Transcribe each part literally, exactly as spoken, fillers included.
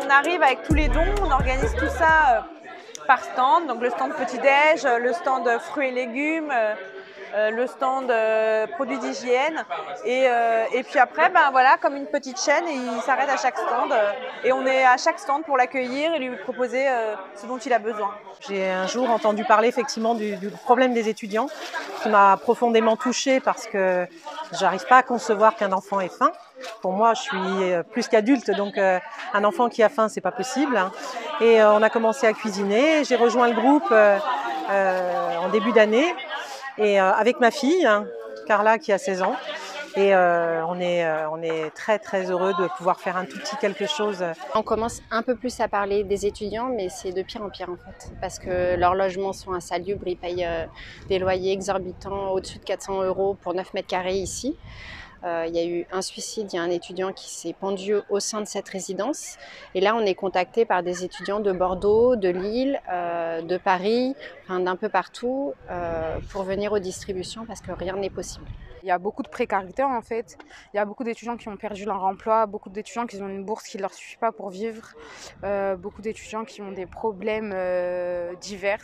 on arrive avec tous les dons, on organise tout ça par stand, donc le stand petit-déj, le stand fruits et légumes, euh, le stand euh, produits d'hygiène, et, euh, et puis après, ben voilà, comme une petite chaîne, il s'arrête à chaque stand, euh, et on est à chaque stand pour l'accueillir et lui proposer euh, ce dont il a besoin. J'ai un jour entendu parler effectivement du, du problème des étudiants, qui m'a profondément touchée parce que j'arrive pas à concevoir qu'un enfant ait faim. Pour moi, je suis plus qu'adulte, donc euh, un enfant qui a faim, c'est pas possible. Et euh, on a commencé à cuisiner. J'ai rejoint le groupe euh, euh, en début d'année, et euh, avec ma fille, hein, Carla, qui a seize ans. Et euh, on est, euh, on est très très heureux de pouvoir faire un tout petit quelque chose. On commence un peu plus à parler des étudiants, mais c'est de pire en pire en fait, parce que leurs logements sont insalubres, ils payent euh, des loyers exorbitants au-dessus de quatre cents euros pour neuf mètres carrés ici. Euh, il y a eu un suicide, il y a un étudiant qui s'est pendu au sein de cette résidence. Et là, on est contacté par des étudiants de Bordeaux, de Lille, euh, de Paris, enfin, d'un peu partout, euh, pour venir aux distributions parce que rien n'est possible. Il y a beaucoup de précarité en fait, il y a beaucoup d'étudiants qui ont perdu leur emploi, beaucoup d'étudiants qui ont une bourse qui ne leur suffit pas pour vivre, euh, beaucoup d'étudiants qui ont des problèmes euh, divers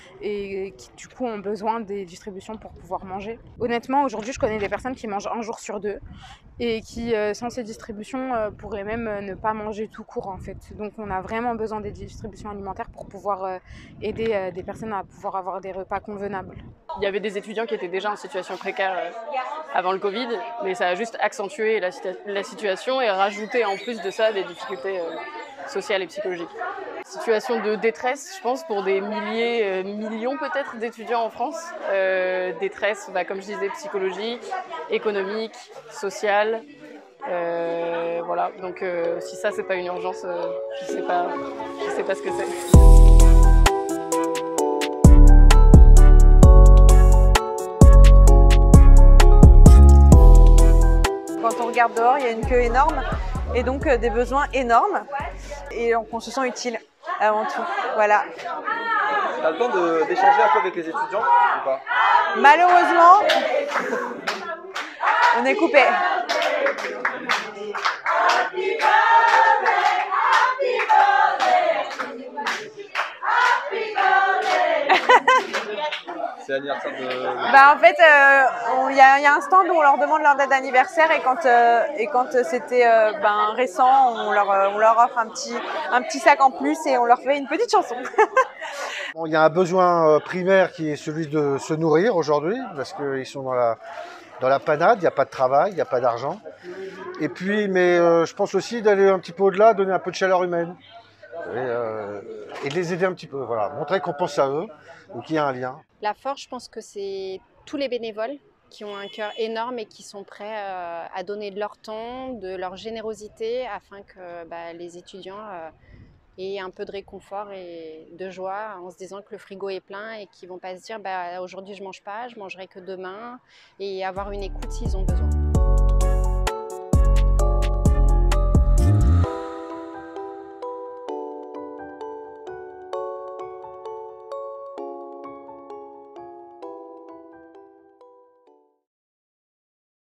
et qui du coup ont besoin des distributions pour pouvoir manger. Honnêtement, aujourd'hui je connais des personnes qui mangent un jour sur deux et qui euh, sans ces distributions euh, pourraient même euh, ne pas manger tout court en fait. Donc on a vraiment besoin des distributions alimentaires pour pouvoir euh, aider euh, des personnes à pouvoir avoir des repas convenables. Il y avait des étudiants qui étaient déjà en situation précaire euh, avant le Covid, mais ça a juste accentué la, la situation et rajouté en plus de ça des difficultés euh, sociales et psychologiques. Situation de détresse, je pense, pour des milliers, euh, millions peut-être d'étudiants en France. Euh, détresse, bah, comme je disais, psychologique, économique, sociale. Euh, voilà, donc euh, si ça c'est pas une urgence, euh, je sais pas, je sais pas ce que c'est. Quand on regarde dehors, il y a une queue énorme et donc euh, des besoins énormes et donc on se sent utile avant tout. Voilà. Tu as le temps d'échanger un peu avec les étudiants ou pas? Malheureusement, on est coupé. C'est l'anniversaire de... Bah en fait, il euh, y, y a un stand où on leur demande leur date d'anniversaire et quand, euh, et quand c'était euh, ben, récent, on leur, on leur offre un petit, un petit sac en plus et on leur fait une petite chanson. Bon, il y a un besoin primaire qui est celui de se nourrir aujourd'hui parce qu'ils sont dans la, dans la panade, il n'y a pas de travail, il n'y a pas d'argent. Et puis, mais euh, je pense aussi d'aller un petit peu au-delà, donner un peu de chaleur humaine et, euh, et de les aider un petit peu, voilà, montrer qu'on pense à eux ou qu'il y a un lien. La force, je pense que c'est tous les bénévoles qui ont un cœur énorme et qui sont prêts euh, à donner de leur temps, de leur générosité afin que bah, les étudiants euh, aient un peu de réconfort et de joie en se disant que le frigo est plein et qu'ils ne vont pas se dire bah, aujourd'hui je ne mange pas, je mangerai que demain, et avoir une écoute s'ils ont besoin.